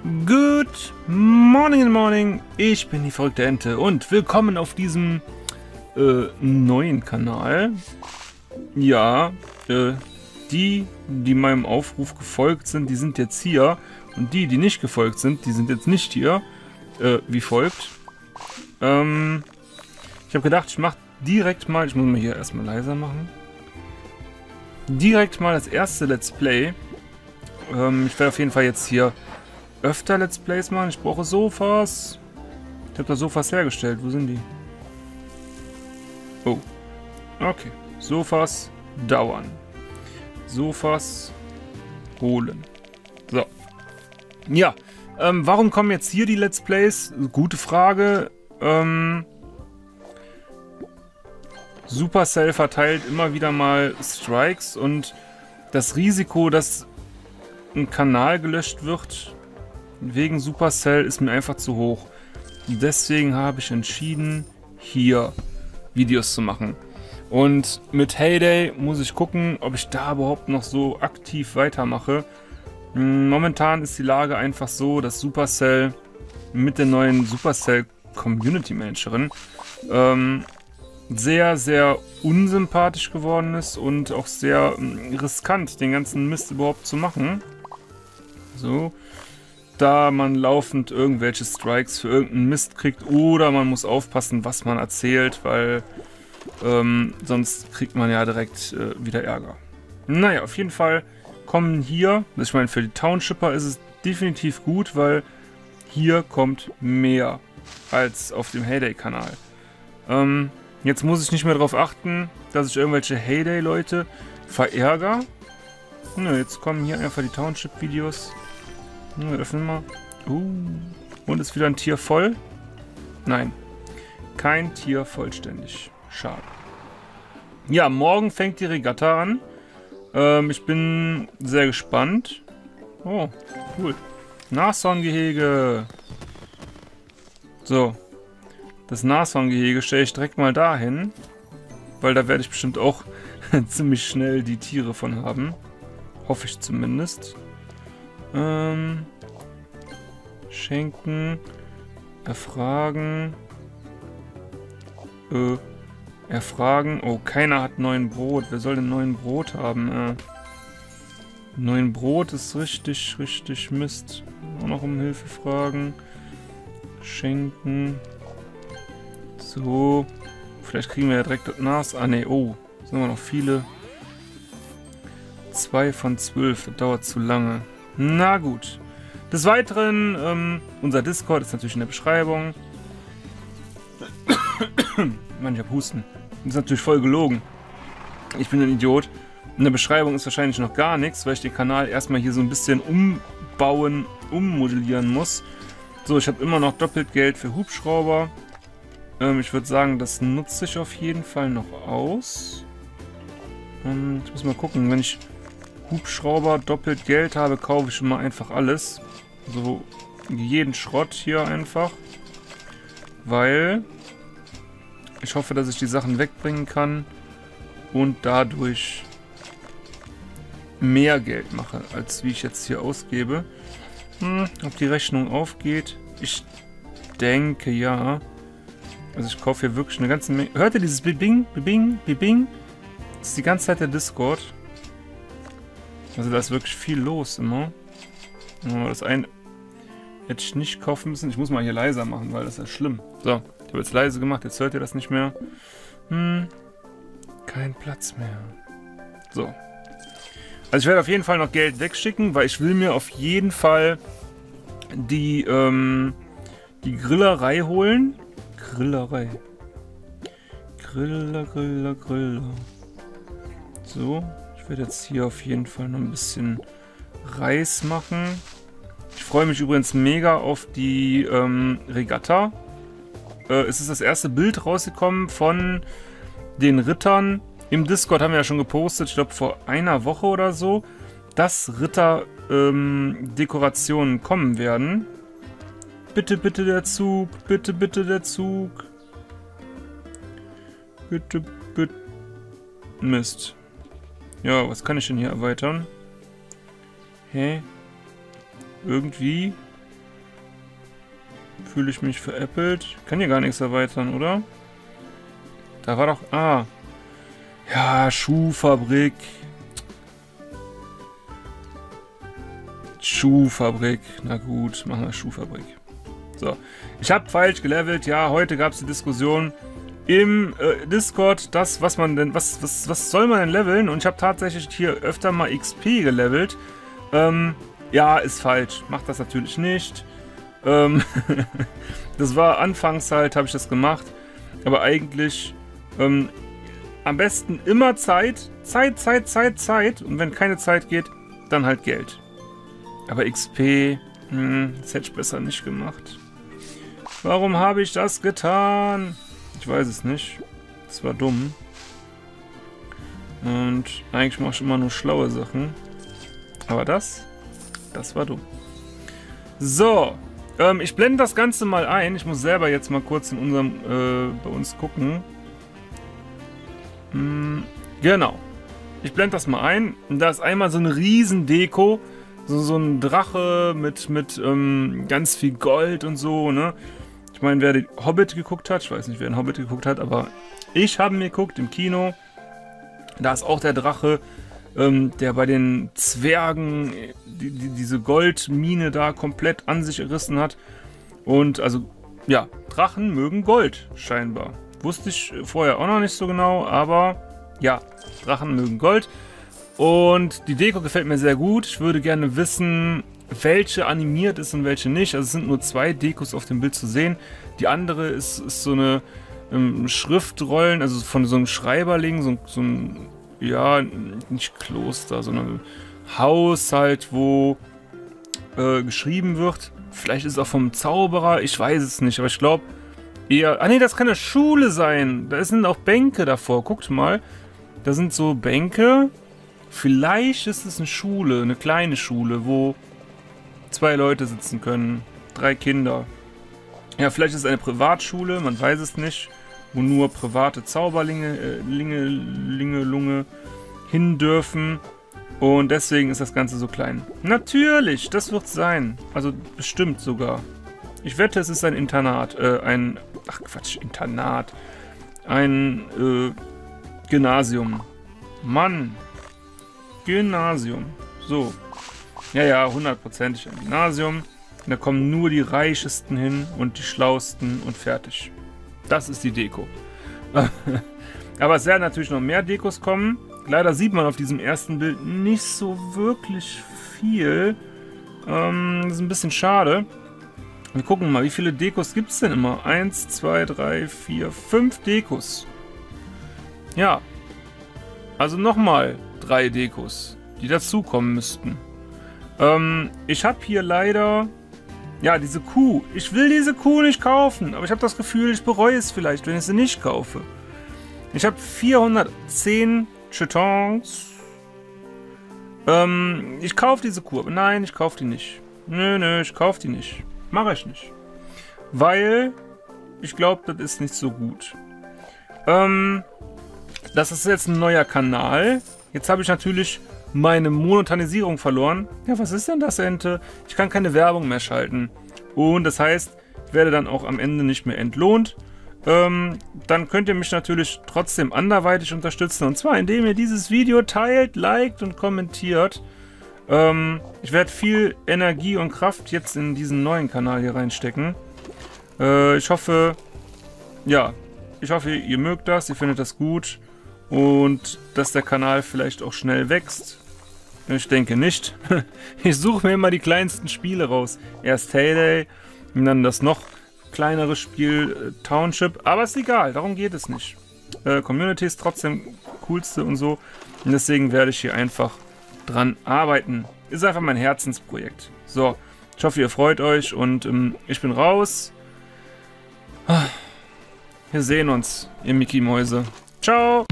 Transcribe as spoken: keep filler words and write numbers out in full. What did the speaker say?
Good morning in morning, ich bin die verrückte Ente und willkommen auf diesem äh, neuen Kanal. Ja, äh, die, die meinem Aufruf gefolgt sind, die sind jetzt hier und die, die nicht gefolgt sind, die sind jetzt nicht hier, äh, wie folgt. Ähm, ich habe gedacht, ich mache direkt mal, ich muss mal hier erstmal leiser machen, direkt mal das erste Let's Play. Ähm, ich werde auf jeden Fall jetzt hier öfter Let's Plays machen. Ich brauche Sofas. Ich habe da Sofas hergestellt. Wo sind die? Oh. Okay. Sofas dauern. Sofas holen. So. Ja. Ähm, warum kommen jetzt hier die Let's Plays? Gute Frage. Ähm, Supercell verteilt immer wieder mal Strikes und das Risiko, dass ein Kanal gelöscht wird wegen Supercell, ist mir einfach zu hoch. Deswegen habe ich entschieden, hier Videos zu machen. Und mit Heyday muss ich gucken, ob ich da überhaupt noch so aktiv weitermache. Momentan ist die Lage einfach so, dass Supercell mit der neuen Supercell Community Managerin ähm, sehr, sehr unsympathisch geworden ist und auch sehr riskant, den ganzen Mist überhaupt zu machen. So. Da man laufend irgendwelche Strikes für irgendeinen Mist kriegt oder man muss aufpassen, was man erzählt, weil ähm, sonst kriegt man ja direkt äh, wieder Ärger. Naja, auf jeden Fall kommen hier, ich meine für die Townshipper ist es definitiv gut, weil hier kommt mehr als auf dem Heyday-Kanal. Ähm, jetzt muss ich nicht mehr darauf achten, dass ich irgendwelche Heyday-Leute verärgere. Nö, jetzt kommen hier einfach die Township-Videos. Wir öffnen mal. Uh. Und ist wieder ein Tier voll? Nein. Kein Tier vollständig. Schade. Ja, morgen fängt die Regatta an. Ähm, ich bin sehr gespannt. Oh, cool. Nashorngehege. So. Das Nashorngehege stelle ich direkt mal dahin. Weil da werde ich bestimmt auch ziemlich schnell die Tiere von haben. Hoffe ich zumindest. Ähm, schenken, erfragen, äh, erfragen, oh, keiner hat neuen Brot, wer soll denn neuen Brot haben, äh, neuen Brot ist richtig, richtig Mist, auch noch um Hilfe fragen, schenken, so, vielleicht kriegen wir ja direkt das Nas, ah ne, oh, sind wir noch viele, zwei von zwölf, das dauert zu lange. Na gut. Des Weiteren, ähm, unser Discord ist natürlich in der Beschreibung. Mann, ich hab Husten. Das ist natürlich voll gelogen. Ich bin ein Idiot. In der Beschreibung ist wahrscheinlich noch gar nichts, weil ich den Kanal erstmal hier so ein bisschen umbauen, ummodellieren muss. So, ich habe immer noch doppelt Geld für Hubschrauber. Ähm, ich würde sagen, das nutze ich auf jeden Fall noch aus. Und ich muss mal gucken, wenn ich Hubschrauber doppelt Geld habe, kaufe ich immer einfach alles. So jeden Schrott hier einfach. Weil ich hoffe, dass ich die Sachen wegbringen kann und dadurch mehr Geld mache, als wie ich jetzt hier ausgebe. Hm, ob die Rechnung aufgeht? Ich denke ja. Also ich kaufe hier wirklich eine ganze Menge. Hört ihr dieses Bibing, Bibing, Bibing? Das ist die ganze Zeit der Discord. Also da ist wirklich viel los immer. Das eine hätte ich nicht kaufen müssen. Ich muss mal hier leiser machen, weil das ist schlimm. So, ich habe jetzt leise gemacht, jetzt hört ihr das nicht mehr. Hm, kein Platz mehr. So. Also ich werde auf jeden Fall noch Geld wegschicken, weil ich will mir auf jeden Fall die, ähm, die Grillerei holen. Grillerei. Griller, Griller, Griller. So. Ich werde jetzt hier auf jeden Fall noch ein bisschen Reis machen. Ich freue mich übrigens mega auf die ähm, Regatta. Äh, es ist das erste Bild rausgekommen von den Rittern. Im Discord haben wir ja schon gepostet, ich glaube vor einer Woche oder so, dass Ritter-Dekorationen ähm, kommen werden. Bitte, bitte der Zug. Bitte, bitte der Zug. Bitte, bitte. Mist. Ja, was kann ich denn hier erweitern? Hä? Irgendwie Fühle ich mich veräppelt? Ich kann hier gar nichts erweitern, oder? Da war doch... Ah. Ja, Schuhfabrik. Schuhfabrik. Na gut, machen wir Schuhfabrik. So. Ich habe falsch gelevelt. Ja, heute gab es die Diskussion im äh, Discord, das, was man denn... Was, was, was soll man denn leveln? Und ich habe tatsächlich hier öfter mal X P gelevelt. Ähm, ja, ist falsch. Macht das natürlich nicht. Ähm, das war anfangs halt, habe ich das gemacht. Aber eigentlich... Ähm, am besten immer Zeit. Zeit, Zeit, Zeit, Zeit. Und wenn keine Zeit geht, dann halt Geld. Aber X P, hm, das hätte ich besser nicht gemacht. Warum habe ich das getan? Ich weiß es nicht. Das war dumm. Und eigentlich mache ich immer nur schlaue Sachen. Aber das, das war dumm. So, ähm, ich blende das Ganze mal ein. Ich muss selber jetzt mal kurz in unserem, äh, bei uns gucken. Hm, genau. Ich blende das mal ein. Und da ist einmal so eine riesen Deko. So, so ein Drache mit, mit ähm, ganz viel Gold und so, ne? Ich meine, wer den Hobbit geguckt hat, ich weiß nicht, wer den Hobbit geguckt hat, aber ich habe mir geguckt im Kino. Da ist auch der Drache, ähm, der bei den Zwergen die, die, diese Goldmine da komplett an sich gerissen hat. Und also, ja, Drachen mögen Gold, scheinbar. Wusste ich vorher auch noch nicht so genau, aber ja, Drachen mögen Gold. Und die Deko gefällt mir sehr gut. Ich würde gerne wissen, welche animiert ist und welche nicht. Also es sind nur zwei Dekos auf dem Bild zu sehen. Die andere ist, ist so eine ähm, Schriftrollen, also von so einem Schreiberling, so, so ein, ja, nicht Kloster, sondern Haus halt, wo äh, geschrieben wird. Vielleicht ist es auch vom Zauberer, ich weiß es nicht, aber ich glaube eher... Ah ne, das kann eine Schule sein. Da sind auch Bänke davor, guckt mal. Da sind so Bänke. Vielleicht ist es eine Schule, eine kleine Schule, wo zwei Leute sitzen können. Drei Kinder. Ja, vielleicht ist es eine Privatschule, man weiß es nicht. Wo nur private Zauberlinge, äh, Linge, Linge, Lunge hin dürfen. Und deswegen ist das Ganze so klein. Natürlich, das wird sein. Also bestimmt sogar. Ich wette, es ist ein Internat. Äh, ein... Ach Quatsch, Internat. Ein äh, Gymnasium. Mann. Gymnasium. So. Ja, ja, hundertprozentig ein Gymnasium. Da kommen nur die Reichesten hin und die Schlausten und fertig. Das ist die Deko. Aber es werden natürlich noch mehr Dekos kommen. Leider sieht man auf diesem ersten Bild nicht so wirklich viel. Ähm, das ist ein bisschen schade. Wir gucken mal, wie viele Dekos gibt es denn immer? Eins, zwei, drei, vier, fünf Dekos. Ja. Also nochmal drei Dekos, die dazukommen müssten. Ähm, ich habe hier leider... Ja, diese Kuh. Ich will diese Kuh nicht kaufen, aber ich habe das Gefühl, ich bereue es vielleicht, wenn ich sie nicht kaufe. Ich habe vierhundertzehn Chetons. Ähm, ich kaufe diese Kuh, aber nein, ich kaufe die nicht. Nö, nö, ich kaufe die nicht. Mache ich nicht. Weil ich glaube, das ist nicht so gut. Ähm, das ist jetzt ein neuer Kanal. Jetzt habe ich natürlich meine Monetarisierung verloren. Ja, was ist denn das, Ente? Ich kann keine Werbung mehr schalten. Und das heißt, ich werde dann auch am Ende nicht mehr entlohnt. Ähm, dann könnt ihr mich natürlich trotzdem anderweitig unterstützen. Und zwar, indem ihr dieses Video teilt, liked und kommentiert. Ähm, ich werde viel Energie und Kraft jetzt in diesen neuen Kanal hier reinstecken. Äh, ich hoffe, ja, ich hoffe, ihr mögt das, ihr findet das gut. Und dass der Kanal vielleicht auch schnell wächst. Ich denke nicht. Ich suche mir immer die kleinsten Spiele raus. Erst Heyday und dann das noch kleinere Spiel äh, Township. Aber ist egal, darum geht es nicht. Äh, Community ist trotzdem coolste und so. Und deswegen werde ich hier einfach dran arbeiten. Ist einfach mein Herzensprojekt. So, ich hoffe, ihr freut euch und ähm, ich bin raus. Wir sehen uns, ihr Mickey Mäuse. Ciao!